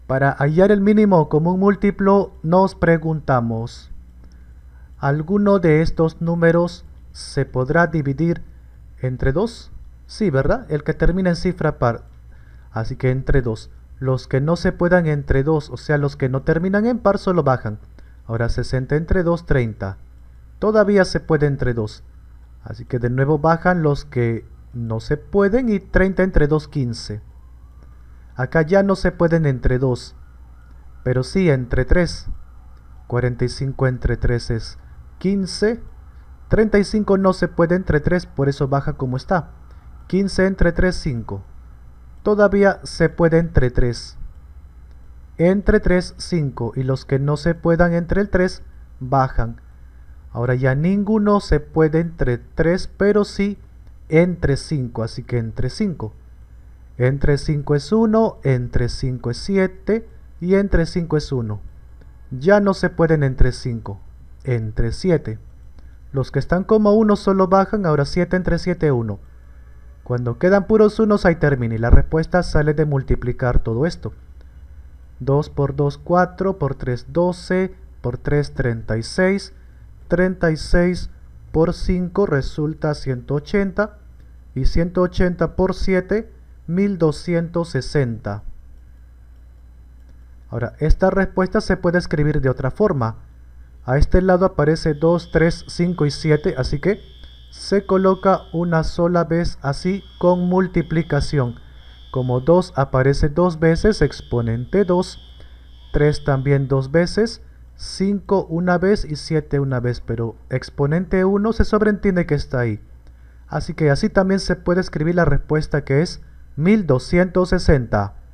Para hallar el mínimo común múltiplo nos preguntamos, ¿alguno de estos números se podrá dividir entre 2? Sí, ¿verdad? El que termina en cifra par. Así que entre 2. Los que no se puedan entre 2, o sea, los que no terminan en par, solo bajan. Ahora 60 entre 2, 30. Todavía se puede entre 2. Así que de nuevo bajan los que no se pueden y 30 entre 2, 15. Acá ya no se pueden entre 2, pero sí entre 3. 45 entre 3 es 15. 35 no se puede entre 3, por eso baja como está. 15 entre 3, 5. Todavía se puede entre 3. Entre 3, 5. Y los que no se puedan entre el 3, bajan. Ahora ya ninguno se puede entre 3, pero sí entre 5. Así que entre 5. Entre 5 es 1, entre 5 es 7 y entre 5 es 1. Ya no se pueden entre 5. Entre 7. Los que están como 1 solo bajan, ahora 7 entre 7, 1. Cuando quedan puros unos ahí termina y la respuesta sale de multiplicar todo esto. 2 por 2, 4, por 3, 12, por 3, 36. 36 por 5 resulta 180 y 180 por 7, 1260. Ahora, esta respuesta se puede escribir de otra forma. A este lado aparece 2, 3, 5 y 7, así que se coloca una sola vez así con multiplicación. Como 2 aparece 2 veces, exponente 2, 3 también 2 veces, 5 una vez y 7 una vez, pero exponente 1 se sobreentiende que está ahí. Así que así también se puede escribir la respuesta que es 1260.